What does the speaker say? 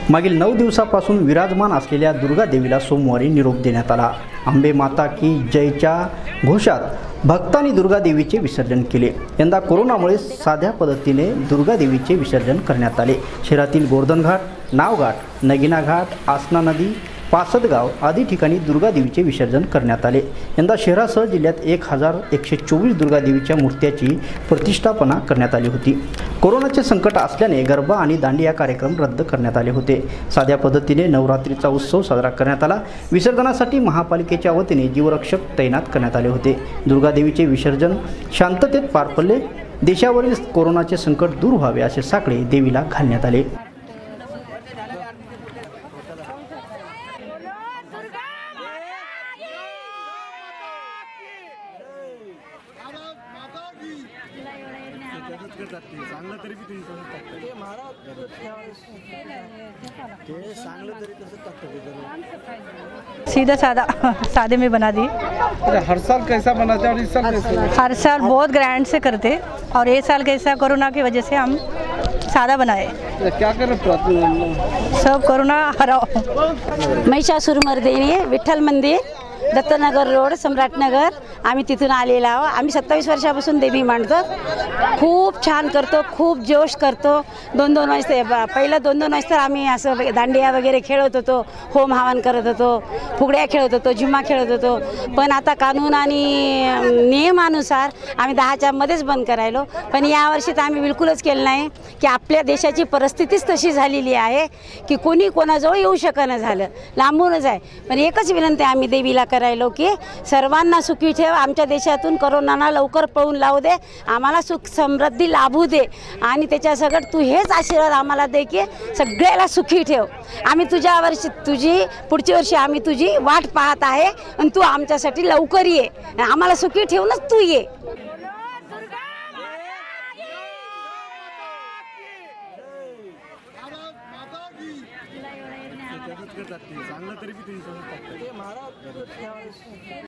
मागील 9 दिवसापासून विराजमान असलेल्या दुर्गा देवीला सोमवारी निरोप देण्यात आला। अंबे माता की जयच्या घोषात भक्तांनी दुर्गा देवीचे विसर्जन केले। यंदा कोरोनामुळे साध्या पद्धतीने दुर्गा देवीचे विसर्जन करण्यात आले। शहरातील गोवर्धन घाट, नावघाट, नगिना घाट, आसना नदी, पासदगाव आदी ठिकाणी दुर्गा देवीचे विसर्जन करण्यात आले। यंदा शहरासह जिल्ह्यात 1124 दुर्गा देवीच्या मूर्त्याची प्रतिष्ठापना करण्यात आली होती। कोरोनाचे संकट असल्याने गरबा आणि दांडिया कार्यक्रम रद्द करण्यात आले होते। साध्या पद्धतीने नवरात्रीचा उत्सव साजरा करण्यात आला। विसर्जनासाठी महापालिकेच्या वतीने जीवरक्षक तैनात करण्यात आले होते। दुर्गा देवीचे विसर्जन शांततेत पार पडले। देशावरील कोरोनाचे संकट दूर व्हावे असे साकडे देवीला घालण्यात आले। सीधा सादा सादे में बना दी। हर साल कैसा बनाते हैं और इस साल कैसे? हर साल बहुत ग्रैंड से करते और ये साल कैसा कोरोना की वजह से हम सादा बनाए। क्या कर रहे? सब कोरोना हराओ। महिषासुरमर्दिनी विठ्ठल मंदिर, दत्तनगर रोड, सम्राटनगर। आम्ही तिथून आलेलो आहोत। आम्ही 27 वर्षापासून देवी मांडतो। खूप छान करतो, खूप जोश करतो। 2-2 वाजता पहिलं 2-2 वाजता आम्ही असं दांडिया वगैरे खेळत होतो, होम हवन करत होतो, फुगड्या खेळत होतो, झुम्मा खेळत होतो। पण आता कानून आणि नियमानुसार आम्ही 10च्या मध्येच बंद करायलो। पण यावर्षी तर आम्ही बिलकुलच केलं नाही की आपल्या देशाची परिस्थितीच तशी झालेली आहे की कोणी कोणाजवळ येऊ शकणं झालं, लांबूनच आहे। पण एकच विनंती आम्ही देवीला करायलो की सर्वांना सुखी ठेव, आमच्या देशातून कोरोनाला लवकर पळून लावू दे, आम्हाला सुख समृद्धी लाभू दे आणि त्याच्या सगळं तू हेच आशीर्वाद आम्हाला दे की सगळ्याला सुखी ठेव। आम्ही तुझी पुढच्या वर्षी आम्ही तुझी वाट पाहत आहे आणि तू आमच्यासाठी लवकर ये, आम्हाला सुखी ठेवूनच तू ये। चांगलं तरी